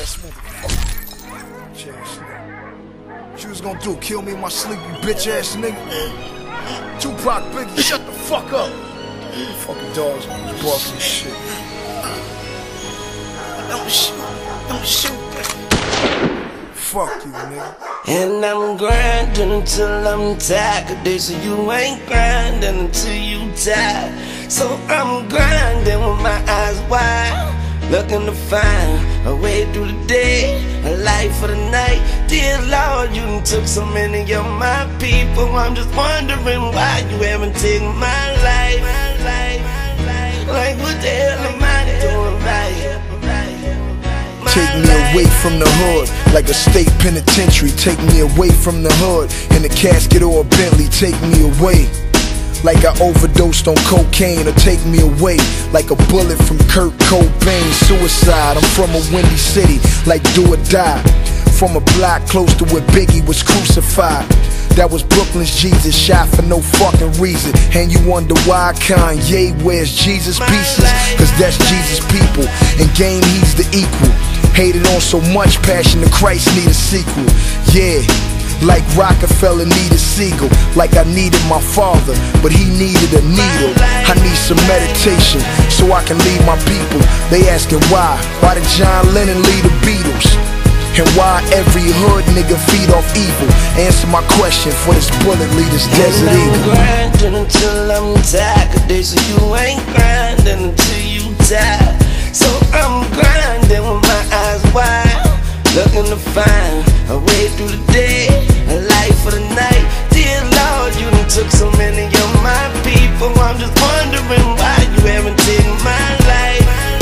ass motherfucker. Bitch ass nigga. What you was gonna do? Kill me in my sleep, you bitch ass nigga? Tupac, Biggie, shut the fuck up. You fucking dogs barking shit. Don't shoot. Fuck you, nigga. And I'm grinding until I'm tired. They say you ain't grinding until you die. So I'm grinding with my eyes wide, looking to find a way through the day, a life for the night. Dear Lord, you done took so many of my people. I'm just wondering why you haven't taken my life. Like what the hell am I doing right? Take me away from the hood, like a state penitentiary. Take me away from the hood, in a casket or a Bentley. Take me away, like I overdosed on cocaine. Or take me away, like a bullet from Kurt Cobain. Suicide, I'm from a windy city, like do or die. From a block close to where Biggie was crucified. That was Brooklyn's Jesus, shot for no fucking reason. And you wonder why Kanye wears Jesus pieces? Cause that's Jesus' people, and game he's the equal. Hated on so much, Passion of Christ need a sequel. Yeah, like Rockefeller needed Siegel. Like I needed my father, but he needed a needle. I need some meditation, so I can lead my people. They asking why did John Lennon lead the Beatles? And why every hood nigga feed off evil? Answer my question for this bullet lead this Desert Eagle. I'm grinding until I'm tired. Cause they say you ain't grinding until you die. So I'm grinding with my eyes wide, looking to find a way through the day, a life for the night. Dear Lord, you done took so many of my people. I'm just wondering why you haven't taken my life.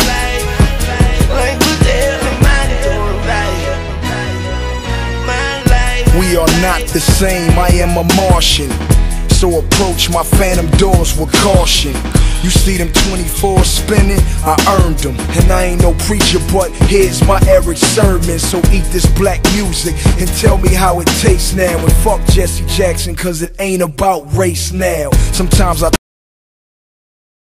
Like what the hell am I doing right? My life. We are not the same, I am a Martian. So approach my phantom doors with caution. You see them 24 spinning, I earned them. And I ain't no preacher, but here's my Eric sermon. So eat this black music and tell me how it tastes now. And fuck Jesse Jackson, cause it ain't about race now. Sometimes I